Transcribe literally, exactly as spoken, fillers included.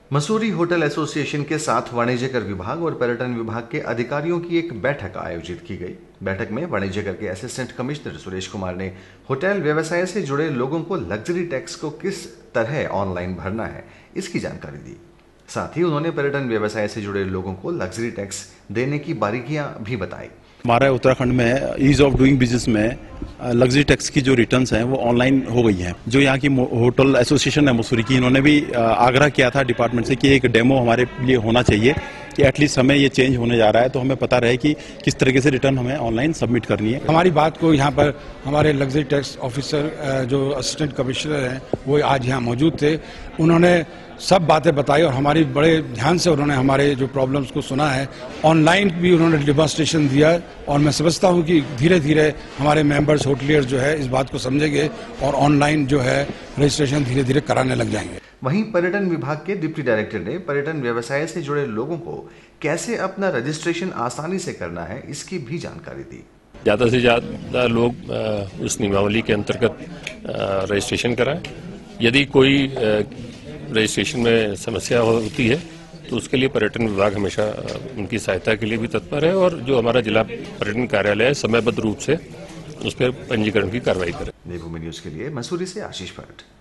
Mussoorie hotel association के साथ वाणिज्य कर विभाग और पर्यटन विभाग के अधिकारियों की एक बैठक आयोजित की गई। बैठक में वाणिज्य कर के असिस्टेंट कमिश्नर सुरेश कुमार ने होटल व्यवसाय से जुड़े लोगों को लग्जरी टैक्स को किस तरह ऑनलाइन भरना है इसकी जानकारी दी। साथ ही उन्होंने पर्यटन व्यवसाय से जुड़े लोगों को लग्जरी टैक्स देने की बारीकियां भी बताई। हमारे उत्तराखंड में ईज ऑफ डूइंग बिजनेस में लग्जरी टैक्स की जो रिटर्न्स हैं वो ऑनलाइन हो गई हैं। जो यहाँ की होटल एसोसिएशन है मसूरी की, इन्होंने भी आग्रह किया था डिपार्टमेंट से कि एक डेमो हमारे लिए होना चाहिए कि एटलीस्ट हमें ये चेंज होने जा रहा है तो हमें पता रहे कि किस तरीके से रिटर्न हमें ऑनलाइन सबमिट करनी है। हमारी बात को यहाँ पर हमारे लग्जरी टैक्स ऑफिसर जो असिस्टेंट कमिश्नर हैं वो आज यहाँ मौजूद थे। उन्होंने सब बातें बताई और हमारी बड़े ध्यान से उन्होंने हमारे जो प्रॉब्लम्स को सुना है। ऑनलाइन भी उन्होंने डेमोंस्ट्रेशन दिया और मैं समझता हूँ कि धीरे धीरे हमारे मेंबर्स होटलियर्स जो है इस बात को समझेंगे और ऑनलाइन जो है रजिस्ट्रेशन धीरे धीरे कराने लग जाएंगे। वहीं पर्यटन विभाग के डिप्टी डायरेक्टर ने पर्यटन व्यवसाय से जुड़े लोगों को कैसे अपना रजिस्ट्रेशन आसानी से करना है इसकी भी जानकारी दी। ज़्यादा से ज़्यादा लोग उस नियमावली के अंतर्गत रजिस्ट्रेशन कराएं। यदि कोई रजिस्ट्रेशन में समस्या होती है तो उसके लिए पर्यटन विभाग हमेशा उनकी सहायता के लिए भी तत्पर है और जो हमारा जिला पर्यटन कार्यालय है समयबद्ध रूप से उस पर पंजीकरण की कार्रवाई करे। देवभूमि न्यूज के लिए मसूरी से आशीष भट्ट।